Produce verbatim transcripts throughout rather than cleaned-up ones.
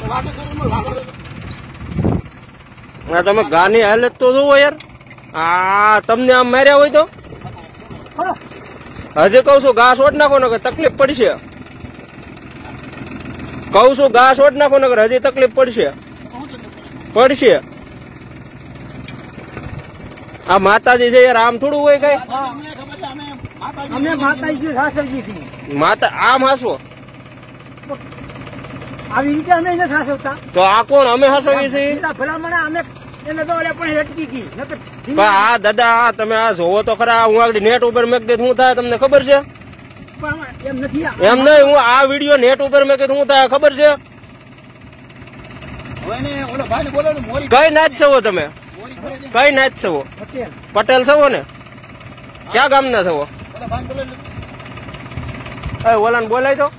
તમે ગાની હાલત તો જોવો યાર. આ તમને આમ માર્યા હોય તો હજી કઉ છું ઘાસ ઓઢ નાખો નકર તકલીફ પડશે. કઉ છું ઘાસ ઓઢ નાખો નકર હજી તકલીફ પડશે પડશે. આ માતાજી છે યાર, આમ થોડું હોય કઈ. અમે માતાજી સાસવજી છીએ. માતા આમ હાસવો આવી રીતે અમે નથી સાસવતા. તો આ કોણ અમે હાસવીએ છીએ? ભલામણ અમે એને તો પણ અટકી ગઈ. આ દાદા આ તમે આ જોવો તો ખરા. હું આગળ નેટ ઉપર મેક દે શું થાય તમને ખબર છે? એમ નથી એમ નહીં, હું આ વિડીયો નેટ ઉપર મેં કીધું શું થાય ખબર છે? કઈ નાચ છો તમે? કઈ નાચ છો? પટેલ છો ને? ક્યાં ગામ ના છો? ઓલા બોલાય તો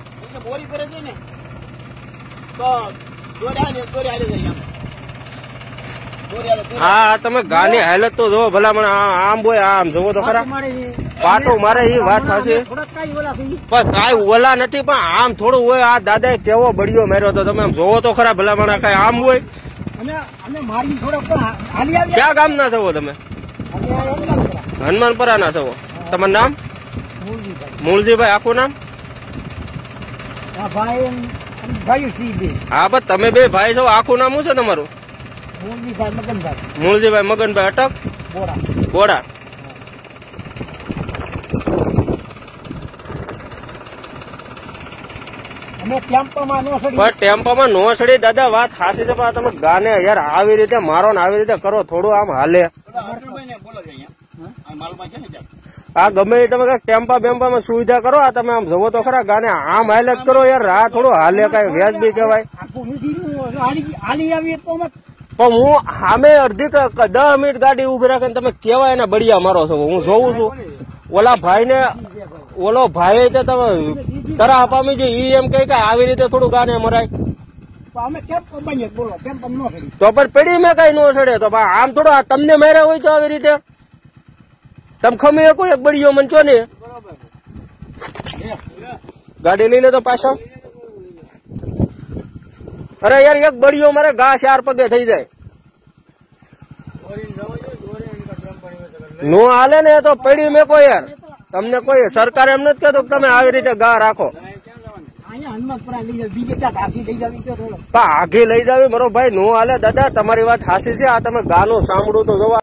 હા તમે ગાની હાલત તો જોવો ભલામણ. આમ બોય આમ જોવો તો ખરા. પાટો મારે એ વાત થશે પણ કઈ ઓલા નથી, પણ આમ થોડું હોય. આ દાદા કેવો બળિયો માર્યો તો તમે આમ જોવો તો ખરા ભલામણ. કઈ આમ હોય. ક્યાં ગામ ના છો તમે? હનુમાનપરા ના છો. તમારું નામ? મૂળજીભાઈ. આખું નામ? હા બસ તમે બે ભાઈ છો. આખું નામ શું છે તમારું? મૂળજીભાઈ મગનભાઈ અટક બોડા. ટેમ્પામાં નો સડી દાદા વાત હાસી છે. પણ તમે ગાને યાર આવી રીતે મારો ને આવી રીતે કરો થોડું આમ હાલે. આ ગમે તમે કઈક ટેમ્પા બેમ્પામાં સુવિધા કરો. આ તમે આમ જવો તો ખરા. ગાને આમ હાલત કરો યાર. આ થોડું હાલે કઈ વ્યાજબી કહેવાય. પણ હું સામે અડધી દસ મિનિટ ગાડી ઉભી રાખીને તમે કેવાય ને બળિયા મારો છો. હું જોઉં છું ઓલા ભાઈ ને. ઓલો ભાઈ તમે તરાહ પામી ગઈ. ઈ એમ કે આવી રીતે થોડું ગાને મરાય તો પણ પેઢી મેં કઈ નો સડે. તો આમ થોડું તમને માર્યા હોય તો આવી રીતે તમે ખમી શકો એક બળિયો મન છો ને. ગાડી લઈ લે તો પાછો. અરે યાર એક બળિયો મારે ઘા ચાર પગે થઈ જાય. નો હાલે ને તો પડી મેકો યાર. તમને કોઈ સરકાર એમ નથી કહેતો તમે આવી રીતે ગા રાખો. આઘી લઈ જાવી મારો ભાઈ નો હાલે દાદા. તમારી વાત હાસી છે. આ તમે ગાનું સાંભળું તો જોવા